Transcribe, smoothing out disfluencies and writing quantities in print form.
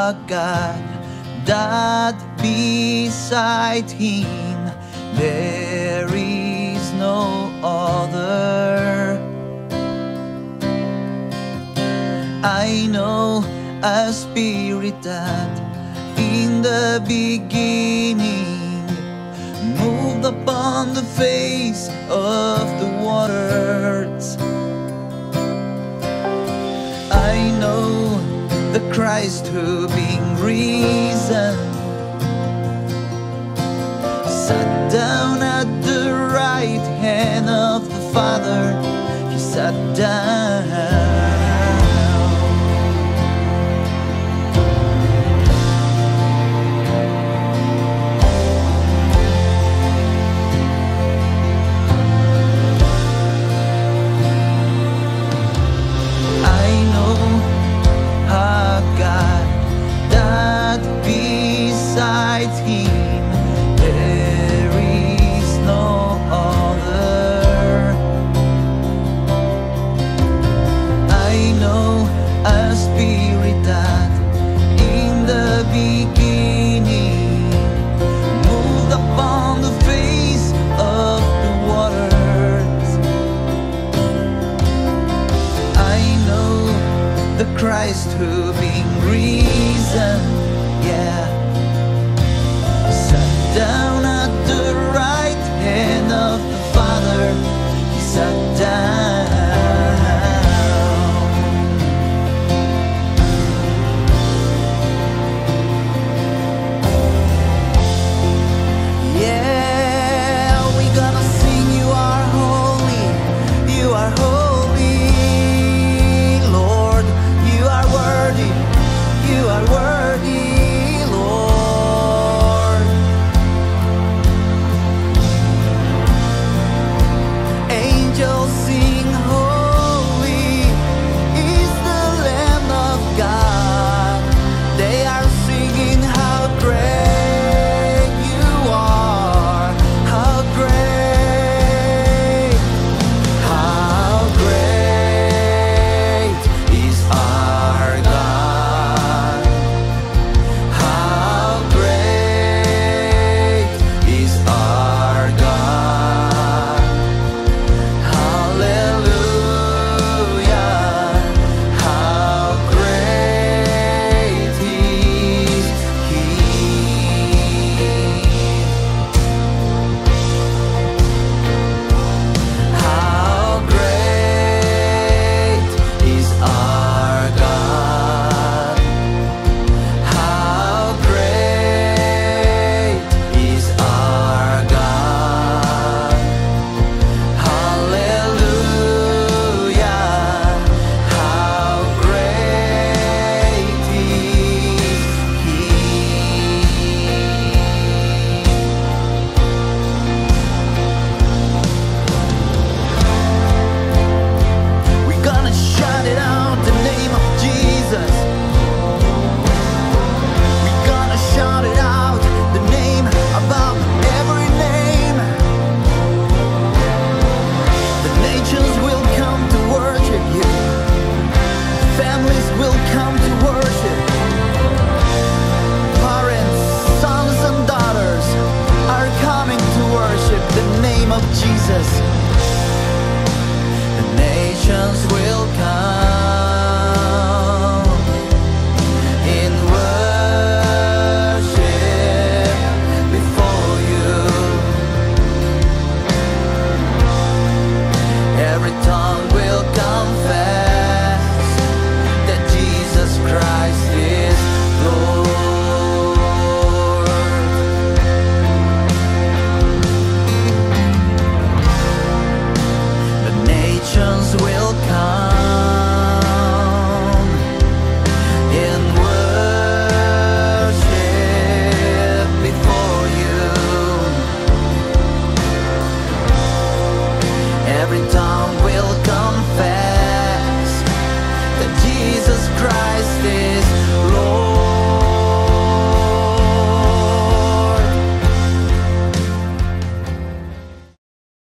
a God that beside Him there is no other. I know a Spirit that in the beginning moved upon the face of the waters. I know the Christ who being risen sat down at the right hand of the Father. He sat down. Besides Him there is no other. I know a Spirit that in the beginning moved upon the face of the waters. I know the Christ who being risen, yeah,